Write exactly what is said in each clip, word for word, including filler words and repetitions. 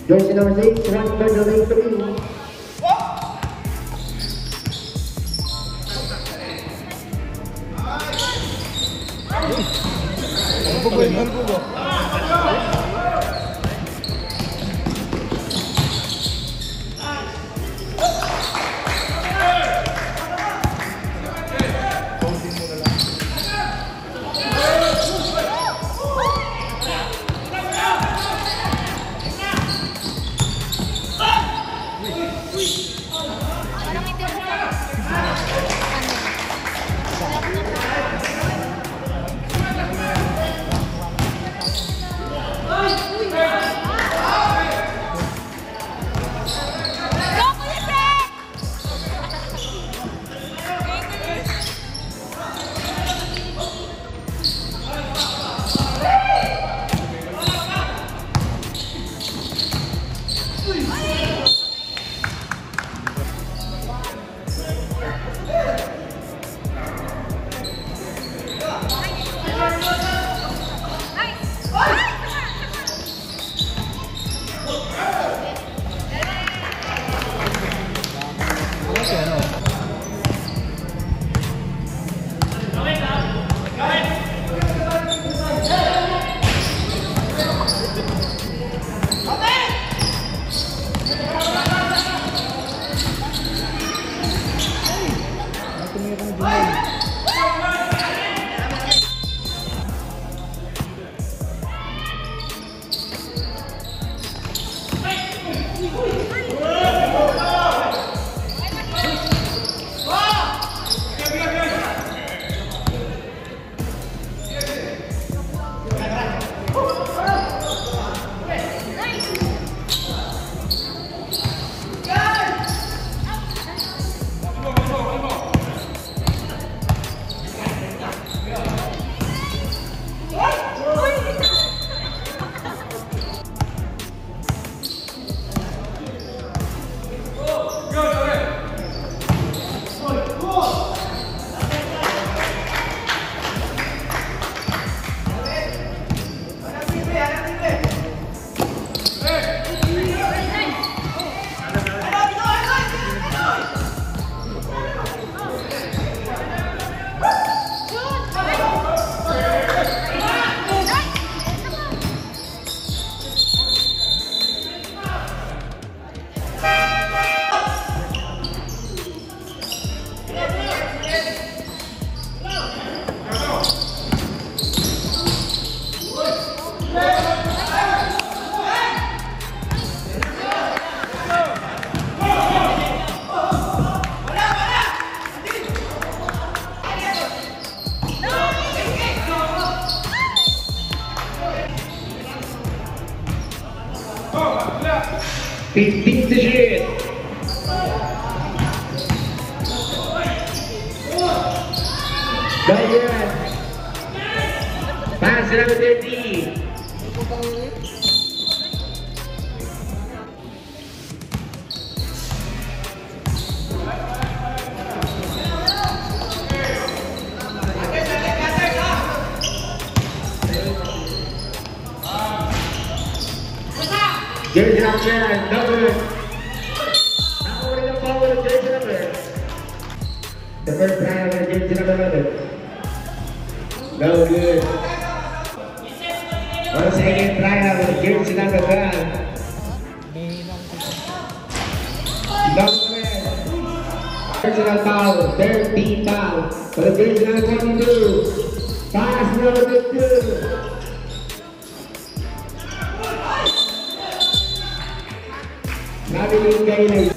Jersey number six, one by the lane three. fifteen to shoot. Bayan. Pass number thirty. Jersey number number. Now we're gonna follow the jersey number. The first time with jersey number eleven. No good. Once again, try out with jersey number one. Number personal foul, thirteen foul. For the jersey number twenty-two. Pass number two. Nabil Gailey.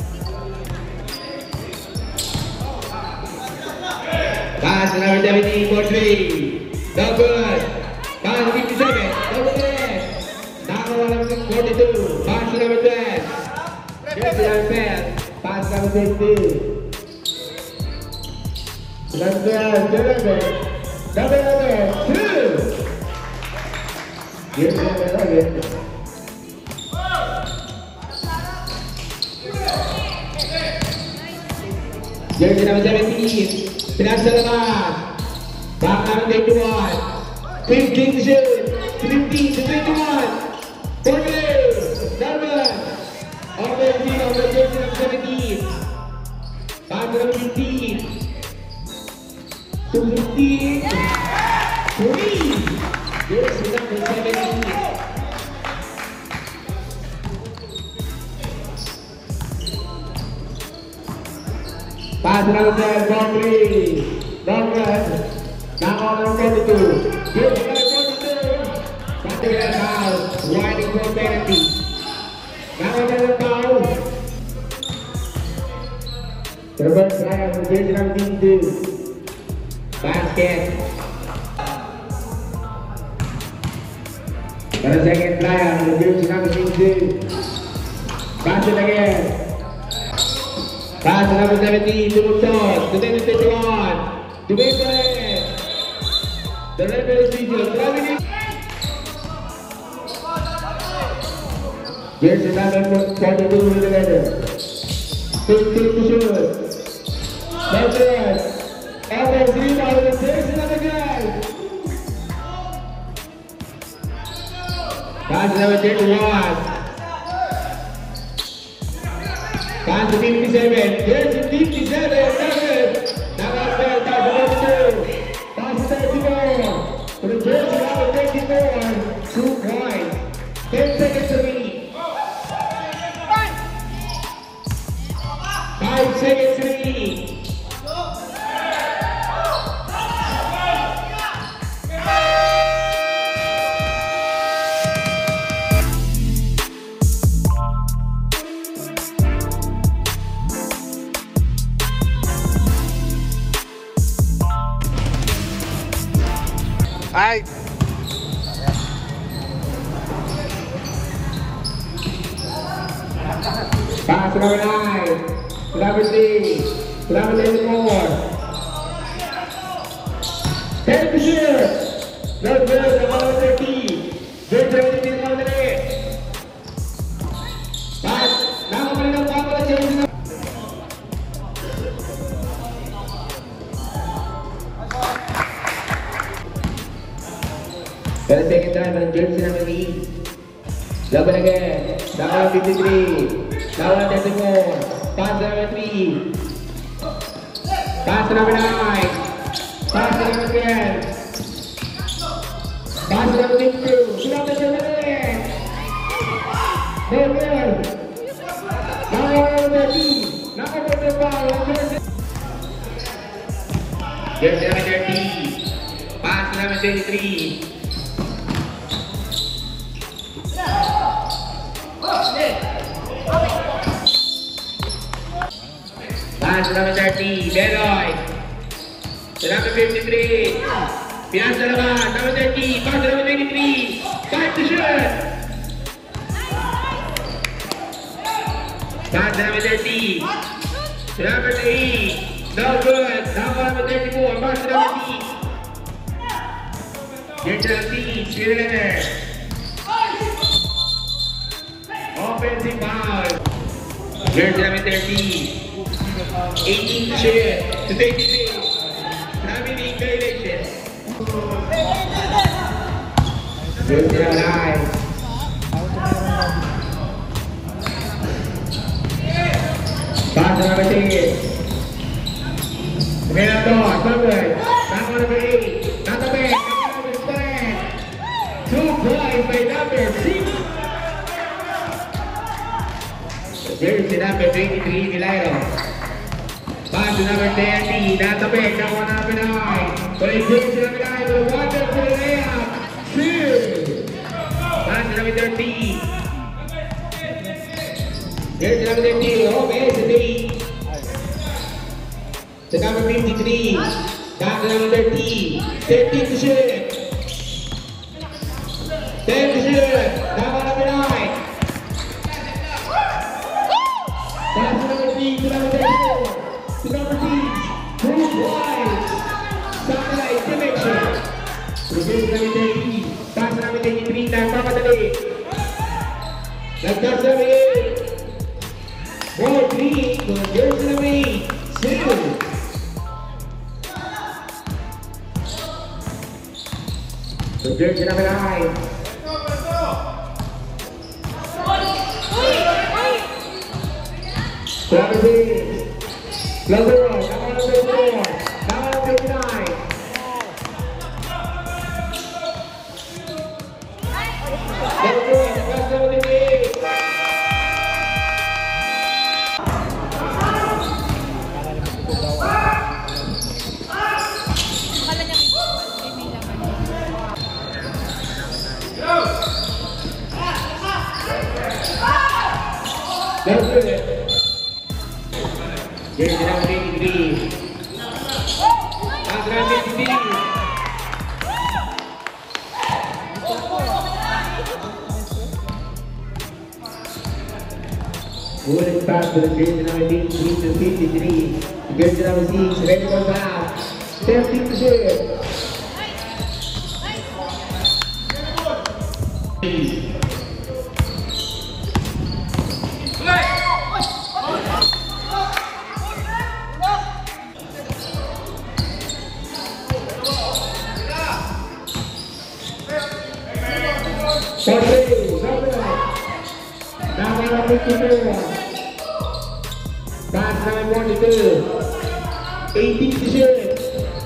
Pass number seventeen for three. No good. Pass fifty-seven. No good. Now number forty-two. Pass number twelve. Jersey number twelve. Pass number sixteen. Number twelve. Number number two. Jersey number eleven. Jersey number seventeen, pinasa labas. Back number twenty-one, fifteen to shoot, fifteen to twenty-one, forty, number Jersey number seventeen. Pass number ten, boundary. Long run. Now on number forty-two. Jersey number forty-two. Something like foul. Winding for penalty. Now another foul. Terbaik saya menjadi dalam pintu basket. Pada second player menjadi dalam pintu basket lagi. Pass number seventeen to Mutos, to then twenty-one, to Baker. The referee is visual. Jersey number forty-two with the letter. fifty to shoot. That's it. Ever three out of the jersey number guy. Pass number thirty-one. Pass to fifty-seven. Jersey fifty-seven. Number twelve. Pass number two. Pass to thirty-four. To the jersey number thirty-four. Two points. Ten seconds to read. Five seconds to read. Hai. Pass number nine. Number three. Number four. Take the shoot. No good. Number thirteen. Good seventeen. Number eight. Pass. Now we're going to follow the change. For the second time, and jersey number eight. Double again. Number fifty-three. Number thirty-four. Pass number three. Pass number nine. Pass number ten. Pass number fifty-two. Number seven. No good. Number thirteen. Number thirty-five. Jersey number thirty. Pass number twenty-three. Pass number thirty, Beroy. Number fifty-three. Pinas dalawa, number thirty. Pass number twenty-three. Five to shoot. Pass number thirty. Number three. No good. Number thirty-four. Pass number T. Jersey number T. Sweeter. Offensive foul. Jersey number thirty. eighteen shoot to twenty-six. Having violation. Jersey number nine. Pass number ten. Renato, covered. Number eight. Number eight. Number seven. Two points by number six. Jersey number twenty-three, Milano. Pass to number thirty, Natabek, number number nine. For the jersey number nine, with a wonderful layup. Two. Pass to number thirteen. Jersey number thirteen, home ace is eight. To number fifty-three. Pass to number thirteen. thirteen to shoot. ten to shoot. Number number nine. Pass to number three, to number thirty-four, to number six, two points. Satellite connection. To jersey number thirty, pass to number thirty-three, nagpapadali. Nagkas number eight. four three, to jersey number eight, zero. To jersey number nine. Number six. Number one. Number four. Number fifty-nine. good. Here's the number eighty-three. Pass number eighty-three. Good pass to the jersey number eighty-three to fifty-three. Jersey number six, ready for pass. thirty to shoot. Pass number forty-two. eighteen to shoot.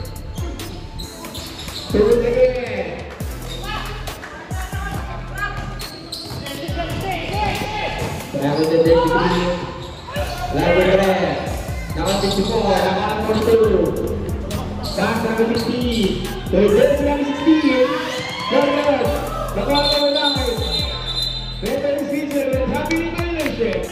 Through it again. Level the thirty-three. Level the red. Now fifty-four. Now forty-two. Pass number fifteen. To jersey number sixteen. Go good. The ball over line. Referee season with happy violation.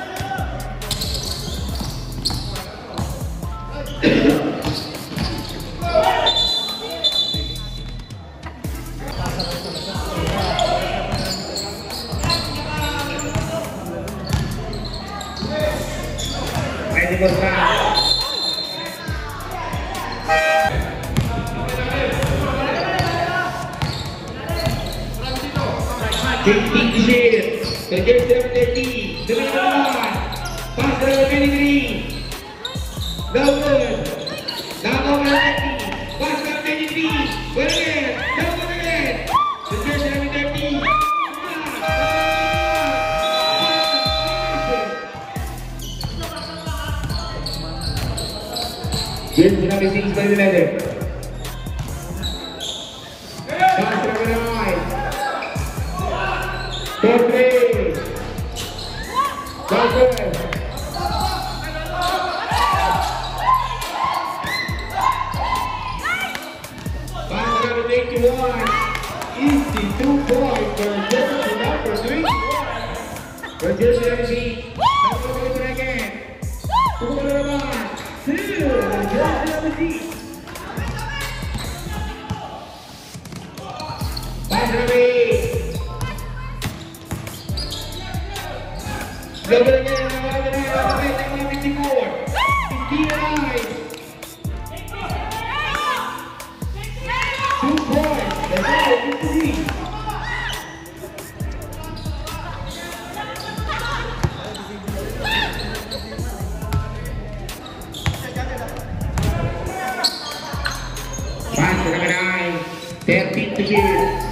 Ready for pass. fifteen to shoot. The jersey number thirteen. The middle one. Pass number twenty-three. No good. Now over thirty. Pass number twenty-three. Well again. No good again. The jersey number thirteen. Jersey number six by the leather. Pass number nine. Four three. Go good. Pass number eighty-one. Easy two points for jersey number three. For jersey number six. Number over again. Two number one. Two. Jersey number six. Pass number eight. Double again, double again, double again, double fifty-four. fifty-nine. Two points. That's all, fifty-three. Pass to number nine. thirteen to shoot.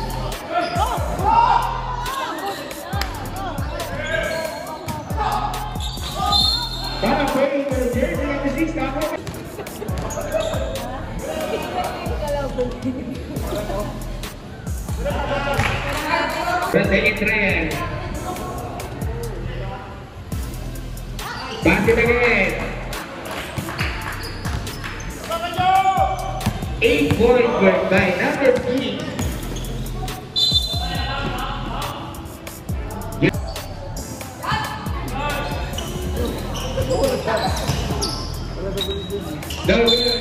Second trial. Pass it again. Eight points work by number three. No good.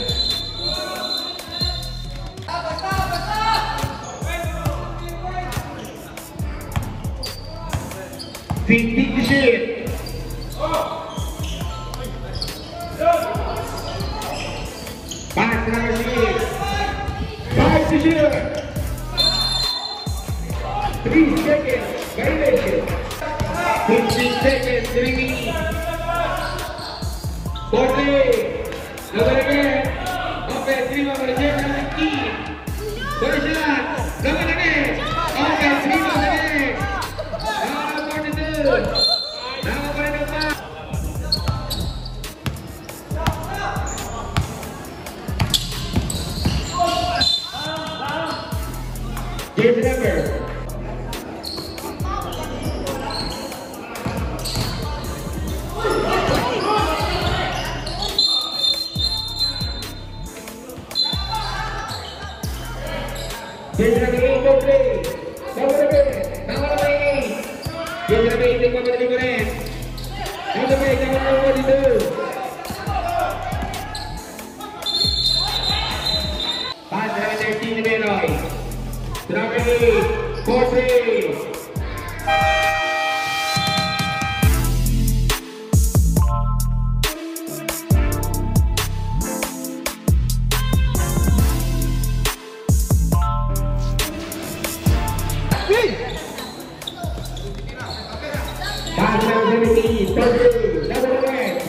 fifteen to shoot. Pass number six. Five to shoot. Three seconds. Violation. fifteen seconds. Three. forty. Double again. Offense three over the jersey fifteen. First shot. Double again. Offense three over the next. Now forty-two. Now forty-five. Jersey number. Jersey number eight for play. Double again. Double eight. Jersey number eight for the difference. four three. Pass number seventeen, thirty, double back.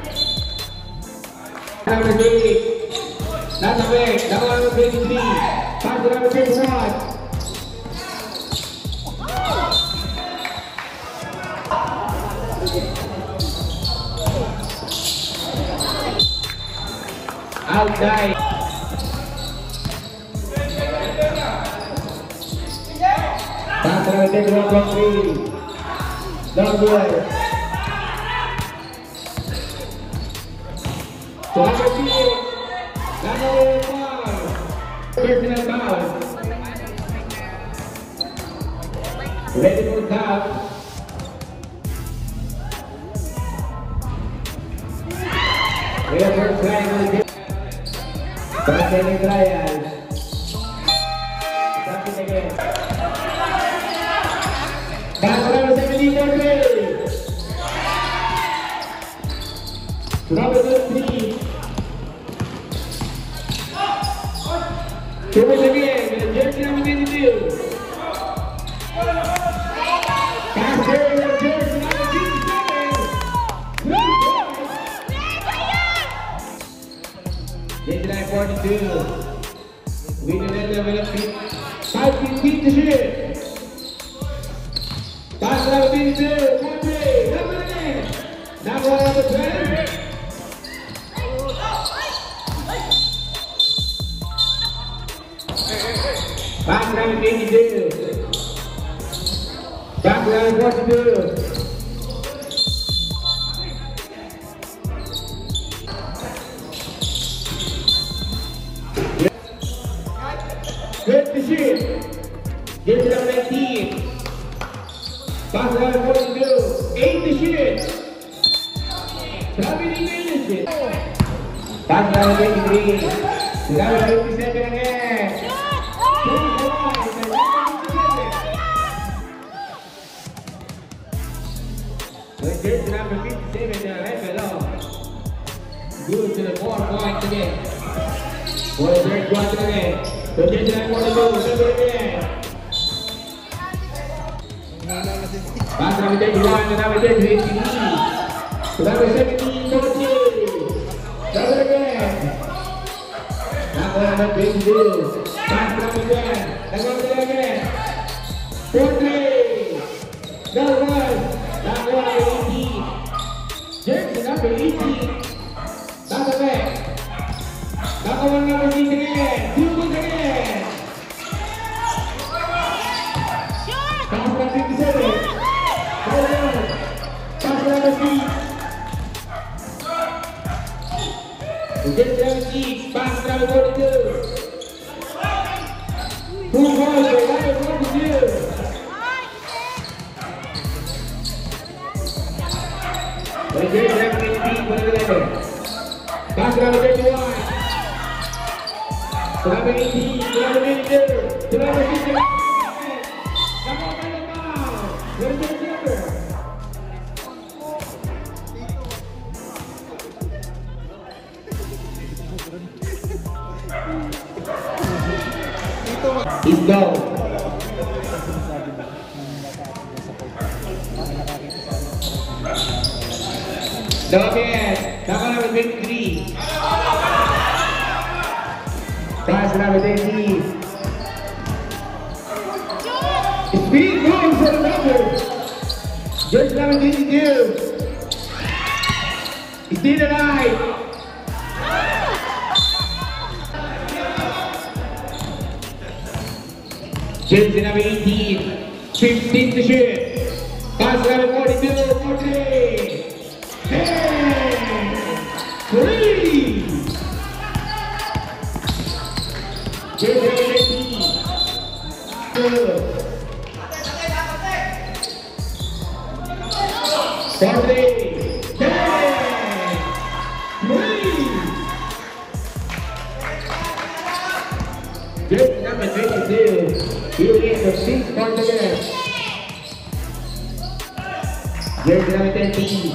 Number six, double back, double number twenty-three. Pass to number twenty-one. Outside. Pass to number twenty-one from three. Don't do it. So number two, number one, personal foul. Ready for foul. We have first trial. First second trial. Stop it again. Back to number seventeen, number number thirty-three. Two again, jersey number twenty-two. Pass there, jersey number fifty-seven. Jersey number forty-two. We do that level of five fifteen to shoot. Pass number twenty-two, country, number nine, number one, number twelve. Pass number twenty-two, pass number forty-two. Good to shoot. Jersey number nineteen. Pass number forty-two, eight to shoot. Traveling Ministry. Pass number twenty-three, number fifty-seven again. So jersey number fifty-seven, the right below. Good to the four points again. For the third quarter again. So jersey number forty-two, double again. Pass number thirty-one to number thirty-three. To number seventeen, forty. Double again. Number twenty-two. Pass number ten. Double again. four three. Double one. Number number eighteen. Jersey number eighteen. Double back. Number one, number six again. Two points again. Pass number fifty-seven. Pass number six. Jersey number six. Pass number forty-two. Two balls for number forty-two. Jersey number eighteen for the eleven. Pass number thirty-one. To number eighteen. To number twenty-two. To number fifty-one. He's go. Doget, number number twenty-three. Pass number twenty. Speed going for the number. Jersey number twenty-two. Still alive. Jersey number eighteen. fifteen to shoot. Pass number forty-two. forty. ten. three. Jersey number eighteen. two. forty. ten. three. Jersey number twenty-two. He will get the six point Jersey number thirty.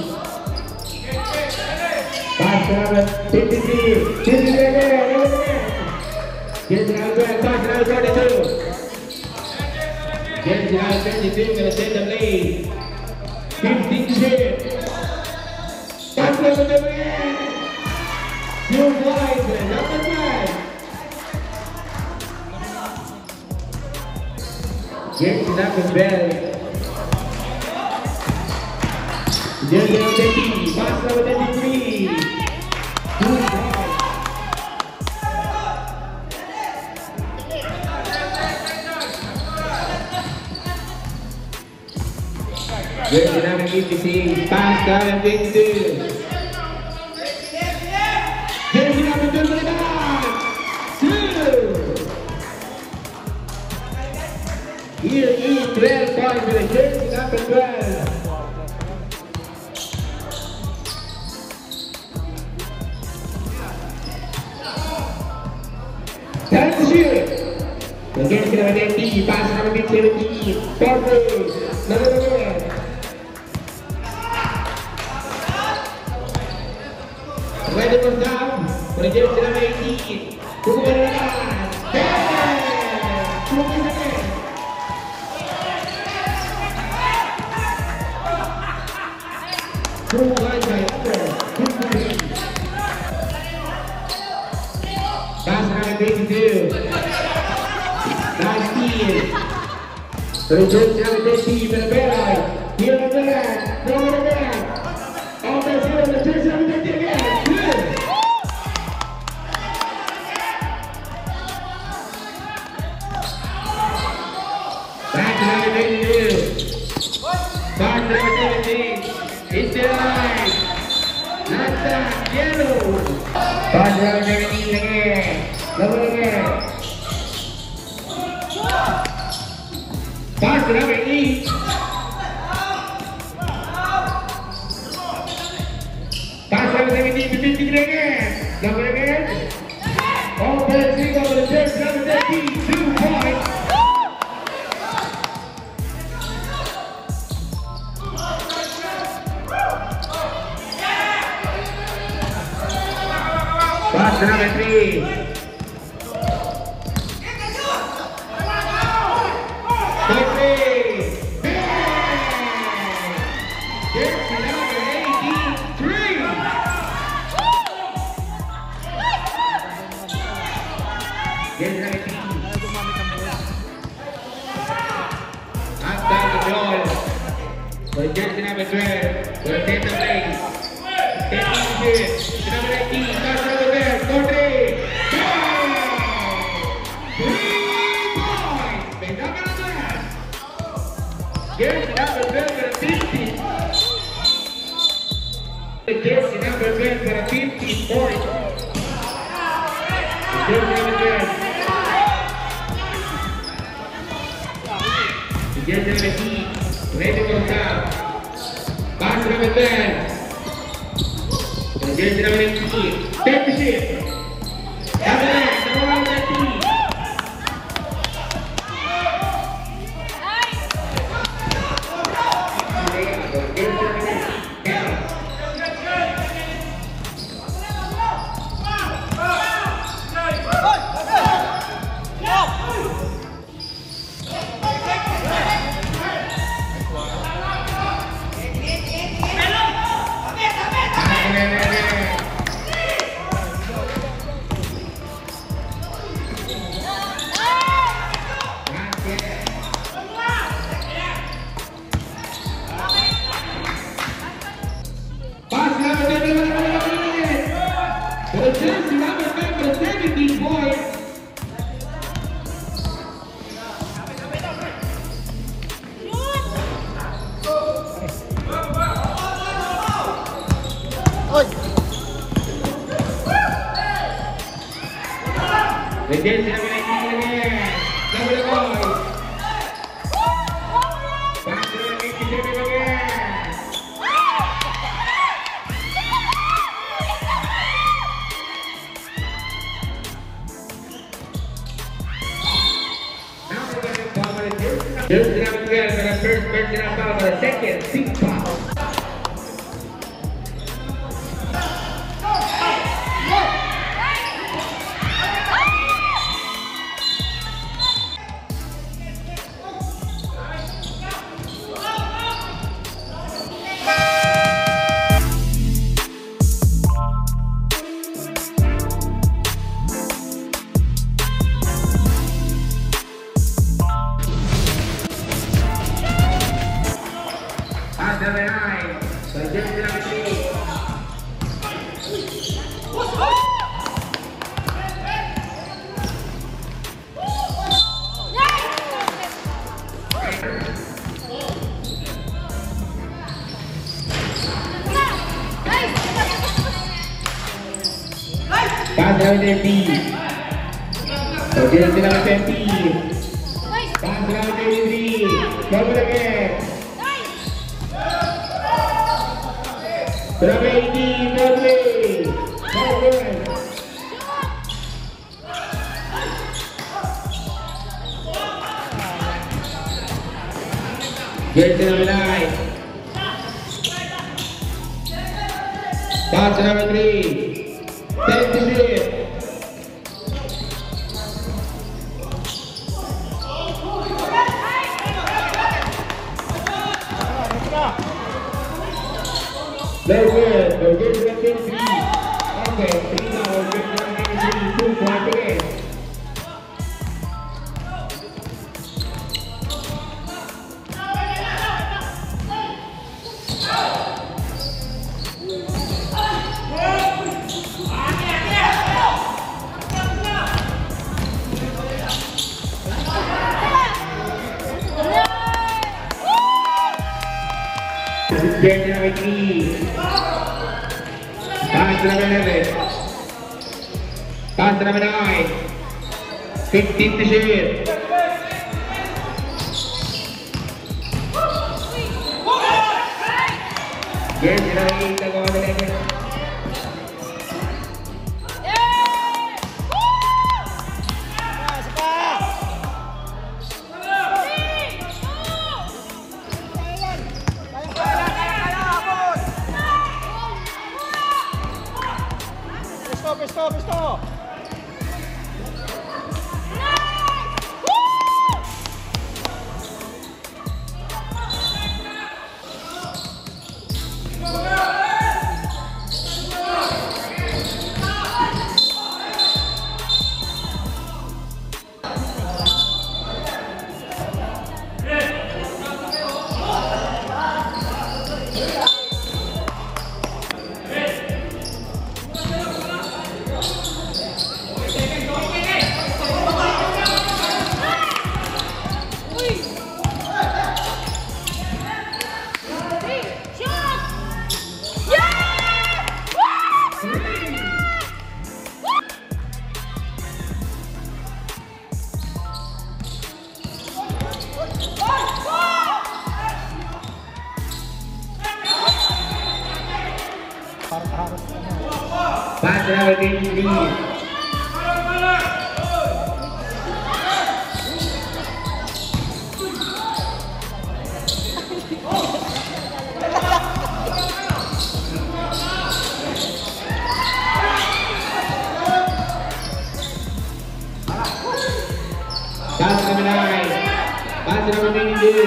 Pass number fifty-three. fifty-three again. Jersey number twelve. Pass number forty-two. Jersey number twenty-two gonna take the lead. fifteen-three. Pass number three. Two points. Number twelve. Jersey number twelve. Jersey number thirty, pass number thirty-three. Two points. Jersey number fifty-six, pass number twenty-two. Jersey number twenty-nine, two. Here is twelve points for the jersey number twelve. Time to shoot. The jersey number eighteen, pass number seventeen. Forward, number eleven. Ready for down for the jersey number eighteen. Two more lines. Ten. Two more seconds. Two lines by under. Two points. Pass number twenty-two. nineteen. For the jersey number thirteen for the Bears. Here on the back. Here on the back. Offense here on the jersey number thirteen again. Two. Back to number twenty-two. Back to number seventeen. It's the line. Not that. Yellow. Pass number seventeen again. Double again. Pass number eight. Pass number seventeen to fifty-three again. Double again. Offense single for the jersey number thirteen. Two points. Pass number three. Three. Jersey number eighteen. Three. Jersey number eighteen. Up down the goal. For jersey number twelve. Will take the place. eighteen. Number eighteen. Pass number twelve. Go three. Three points. They number twelve. Jersey number twelve for the fifty. Jersey number twelve for the fifty points. Jersey number twelve. Jersey number eighteen. Ready for down. Pass number twelve. Jersey number eighteen. Take the shift. Number eight. Number thirteen. Jersey number number seventeen points. The jersey number nineteen again. Number the boys. Back to the eighty-seven again. Jersey number twelve for the first personal foul for the second, six foul. number nine. So jersey number three. Pass number thirty. So jersey number twenty. Pass number thirty-three. Double again. Number eighteen. Double. Double. Jersey number nine. Pass number three. Ten to shoot. Very good. So jersey number twenty-three. Okay, three now. Jersey number twenty-three. Two points again. Jersey number three. Pass number eleven. Pass number nine. fifteen to shoot. Jersey number eight. Nagawa na eleven. Stop, stop, stop. Pass number twenty-three. Pass number nine. Pass number twenty-two.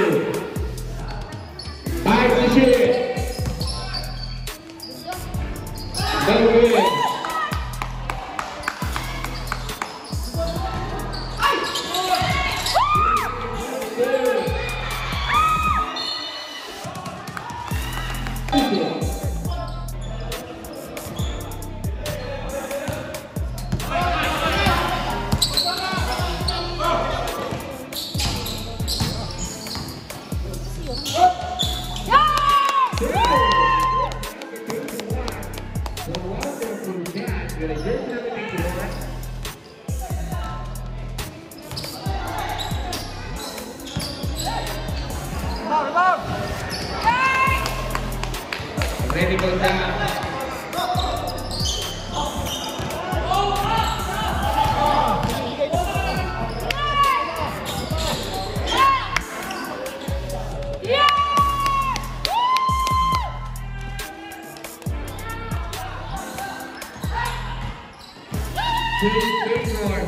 Five to shoot. Very good. Ready for that. Three, three more.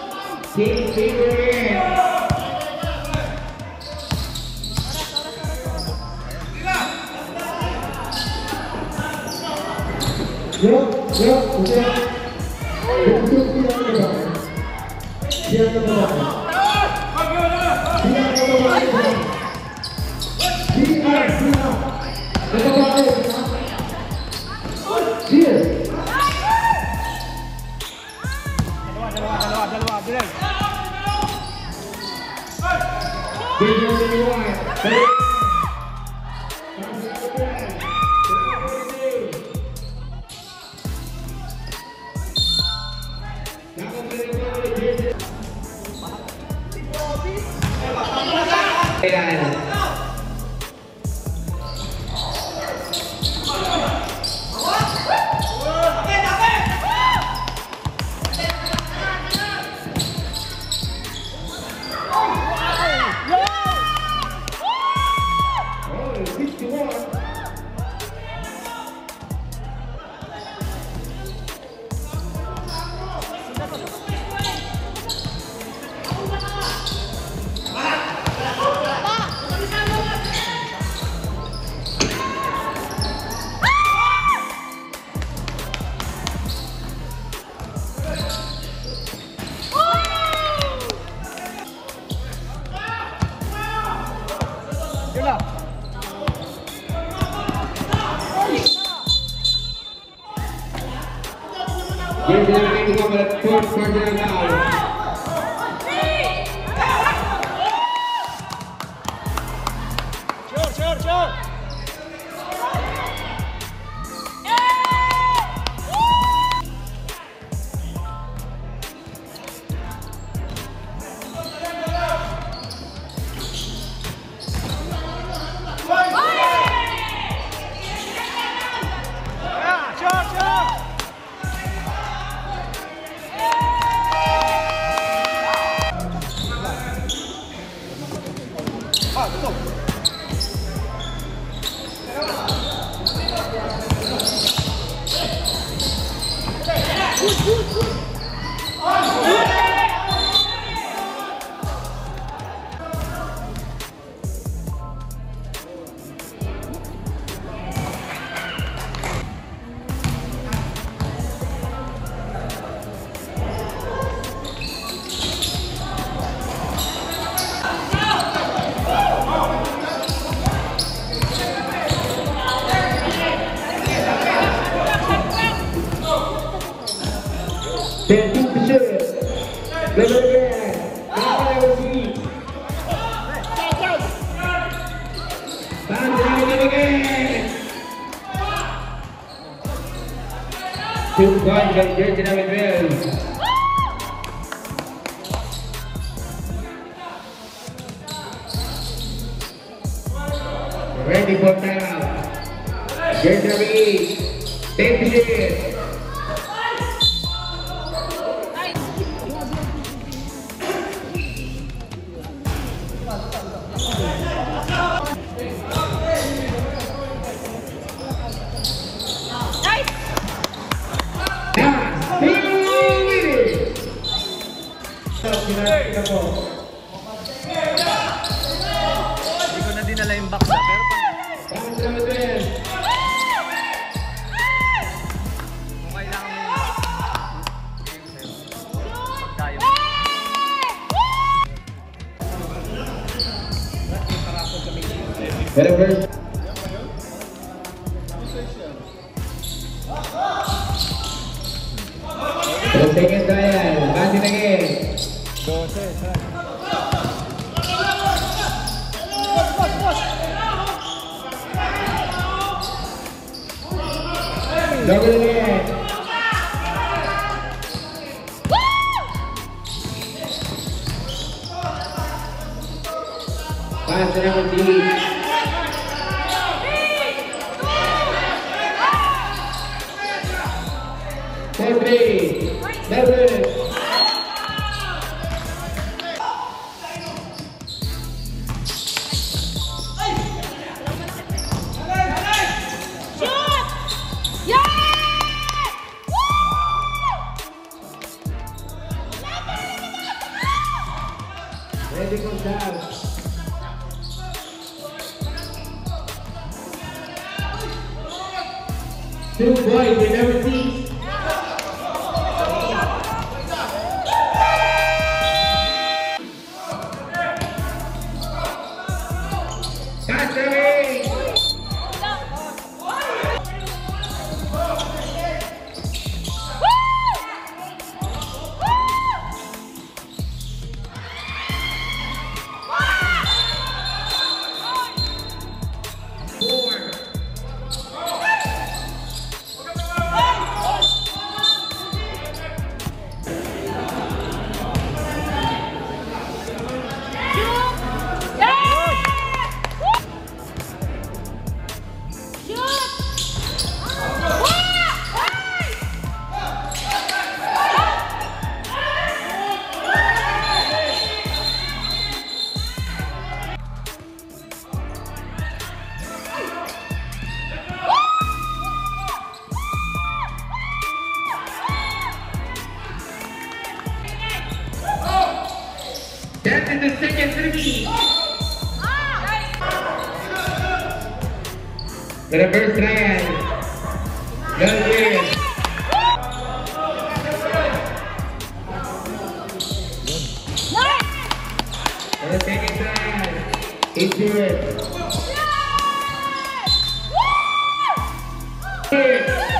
Keep, keep it in. Game number one. Game number number fourth quarter now. Sure, sure, sure. Yeah, sure, sure. Ah, betul. Ten percent. Level again. Level sini. Bantu again. Two points from Georgia Navidwell. Ready for timeout. Georgia Navidwell. Ten percent. Hindi ko na dinala yung box na, pero kung kailangan mo yung pagkayo. Whatever. Terus ingin saya, kasih lagi. Double again. Pass number three. Four three. Double. Ready for down. Two boys in every seat. And the second three. The reverse trial. Well played. For the second trial. It's good. Good.